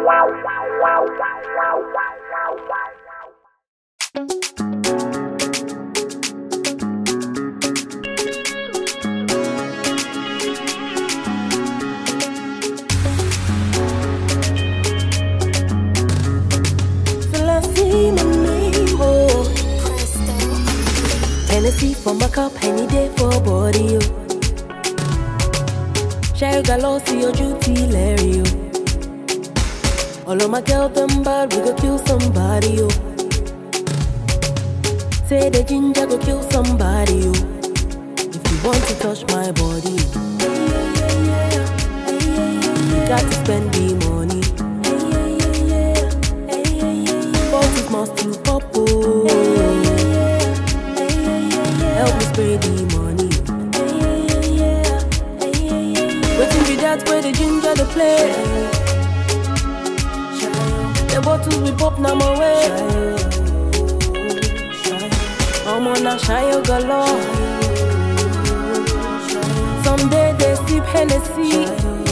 Hennessy for my cup, any day for body, yo. Share galore, see your duty, Larry, yo. All of my girls, them bad, we go kill somebody, yo. Say the ginger go kill somebody, yo. If you want to touch my body, got to spend the money. Bottles must to pop, oh. Help me spray the money. Waiting be that where the ginger to play. The bottles we pop now my way. I'm on a shy galore. Someday they sip Hennessy.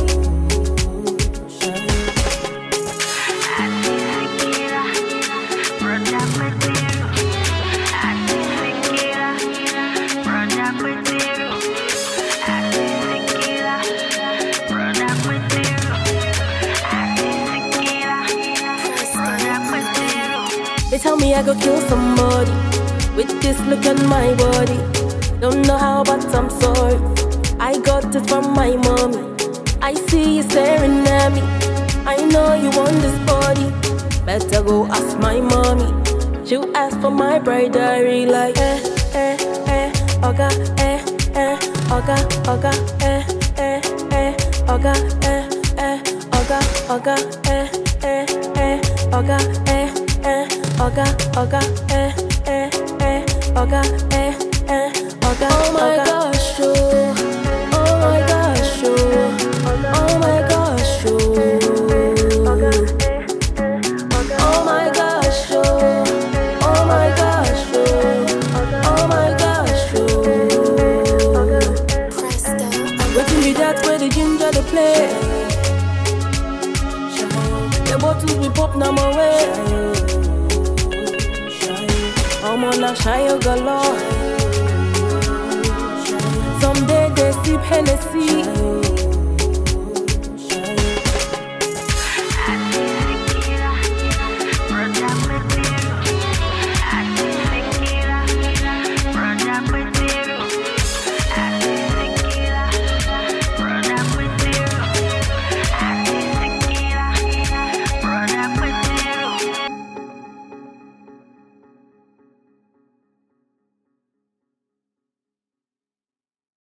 They tell me I go kill somebody with this look on my body. Don't know how, but I'm sorry. I got it from my mommy. I see you staring at me. I know you want this body. Better go ask my mommy. She'll ask for my bride diary like oga, oga, oga, oga, oga, oga, oga, Oga, oga, oga, oga. Oh my gosh, oh my gosh, oh my gosh, oh my gosh, oh my gosh, oh my gosh, waiting be that where the ginger to play. The bottles we pop now my way. I'm on a shy galore. Someday they sip Hennessy.